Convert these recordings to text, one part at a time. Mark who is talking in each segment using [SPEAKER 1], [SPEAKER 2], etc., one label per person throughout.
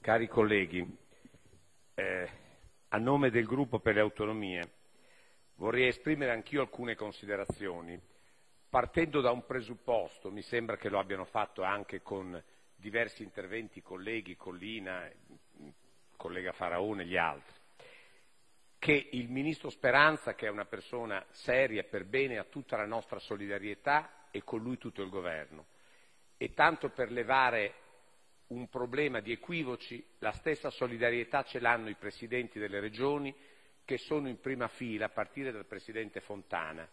[SPEAKER 1] Cari colleghi, a nome del Gruppo per le Autonomie vorrei esprimere anch'io alcune considerazioni, partendo da un presupposto, mi sembra che lo abbiano fatto anche con diversi interventi colleghi, Collina, collega Faraone e gli altri, che il Ministro Speranza, che è una persona seria per bene, ha tutta la nostra solidarietà e con lui tutto il Governo. E tanto per levare un problema di equivoci, la stessa solidarietà ce l'hanno i presidenti delle regioni che sono in prima fila, a partire dal presidente Fontana,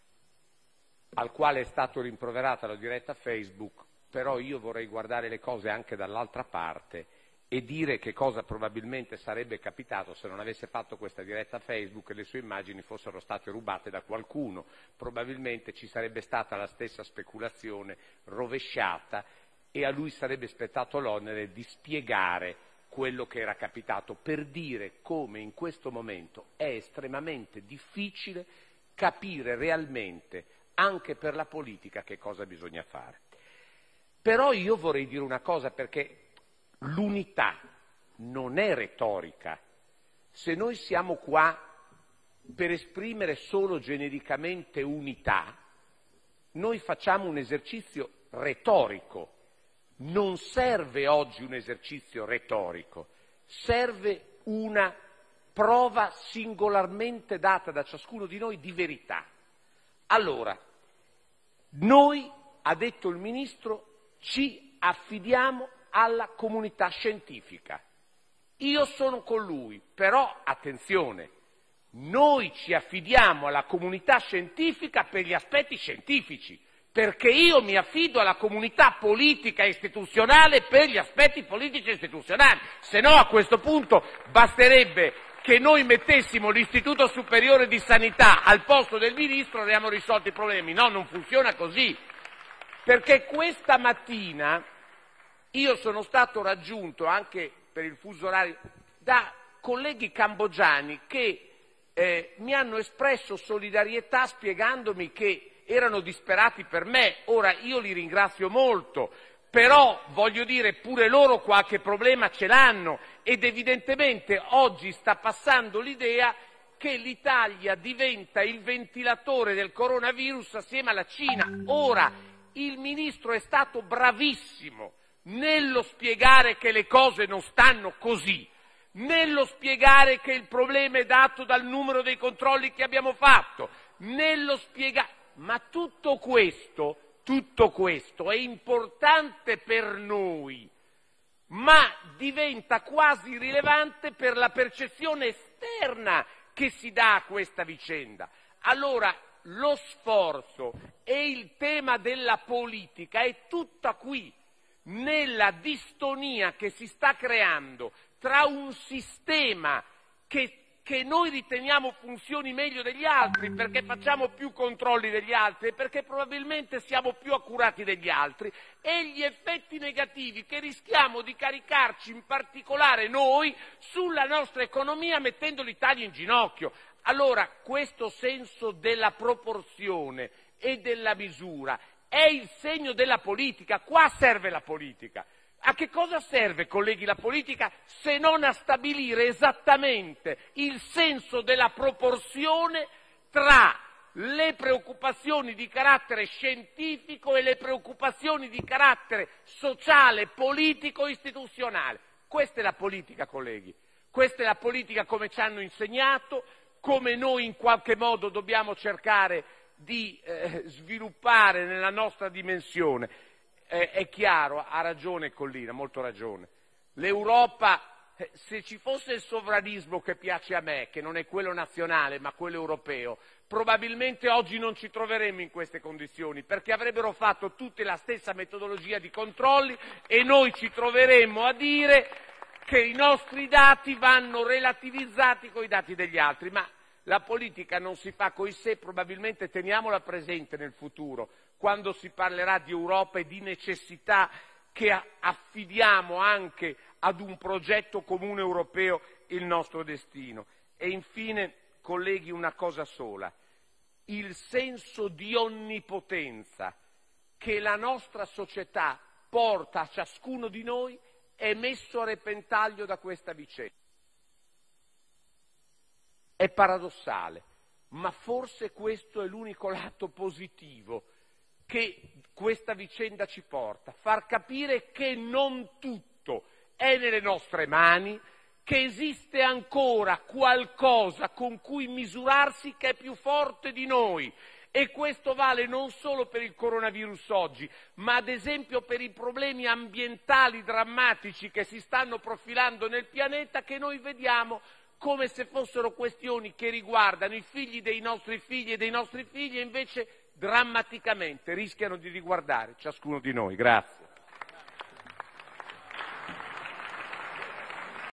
[SPEAKER 1] al quale è stato rimproverata la diretta Facebook, però io vorrei guardare le cose anche dall'altra parte e dire che cosa probabilmente sarebbe capitato se non avesse fatto questa diretta Facebook e le sue immagini fossero state rubate da qualcuno. Probabilmente ci sarebbe stata la stessa speculazione rovesciata e a lui sarebbe spettato l'onere di spiegare quello che era capitato, per dire come in questo momento è estremamente difficile capire realmente, anche per la politica, che cosa bisogna fare. Però io vorrei dire una cosa, perché l'unità non è retorica. Se noi siamo qua per esprimere solo genericamente unità, noi facciamo un esercizio retorico. Non serve oggi un esercizio retorico, serve una prova singolarmente data da ciascuno di noi di verità. Allora, noi, ha detto il Ministro, ci affidiamo alla comunità scientifica. Io sono con lui, però attenzione, noi ci affidiamo alla comunità scientifica per gli aspetti scientifici, perché io mi affido alla comunità politica e istituzionale per gli aspetti politici e istituzionali, se no a questo punto basterebbe che noi mettessimo l'Istituto Superiore di Sanità al posto del Ministro e abbiamo risolto i problemi. No, non funziona così, perché questa mattina io sono stato raggiunto, anche per il fuso orario, da colleghi cambogiani che mi hanno espresso solidarietà spiegandomi che erano disperati per me. Ora io li ringrazio molto, però voglio dire pure loro qualche problema ce l'hanno ed evidentemente oggi sta passando l'idea che l'Italia diventa il ventilatore del coronavirus assieme alla Cina. Ora il Ministro è stato bravissimo nello spiegare che le cose non stanno così, nello spiegare che il problema è dato dal numero dei controlli che abbiamo fatto, nello spiegare. Ma tutto questo è importante per noi, ma diventa quasi irrilevante per la percezione esterna che si dà a questa vicenda. Allora, lo sforzo e il tema della politica è tutta qui, nella distonia che si sta creando tra un sistema che noi riteniamo funzioni meglio degli altri, perché facciamo più controlli degli altri e perché probabilmente siamo più accurati degli altri, e gli effetti negativi che rischiamo di caricarci, in particolare noi, sulla nostra economia, mettendo l'Italia in ginocchio. Allora, questo senso della proporzione e della misura è il segno della politica. Qua serve la politica. A che cosa serve, colleghi, la politica se non a stabilire esattamente il senso della proporzione tra le preoccupazioni di carattere scientifico e le preoccupazioni di carattere sociale, politico, istituzionale? Questa è la politica, colleghi. Questa è la politica come ci hanno insegnato, come noi in qualche modo dobbiamo cercare di sviluppare nella nostra dimensione. È chiaro, ha ragione Collina, molto ragione. L'Europa, se ci fosse il sovranismo che piace a me, che non è quello nazionale ma quello europeo, probabilmente oggi non ci troveremmo in queste condizioni, perché avrebbero fatto tutte la stessa metodologia di controlli e noi ci troveremmo a dire che i nostri dati vanno relativizzati con i dati degli altri. Ma la politica non si fa coi sé, probabilmente teniamola presente nel futuro, quando si parlerà di Europa e di necessità che affidiamo anche ad un progetto comune europeo il nostro destino. E infine, colleghi, una cosa sola: il senso di onnipotenza che la nostra società porta a ciascuno di noi è messo a repentaglio da questa vicenda. È paradossale, ma forse questo è l'unico lato positivo che questa vicenda ci porta, far capire che non tutto è nelle nostre mani, che esiste ancora qualcosa con cui misurarsi che è più forte di noi. E questo vale non solo per il coronavirus oggi, ma ad esempio per i problemi ambientali drammatici che si stanno profilando nel pianeta, che noi vediamo come se fossero questioni che riguardano i figli dei nostri figli e dei nostri figli, e invece drammaticamente rischiano di riguardare ciascuno di noi. Grazie.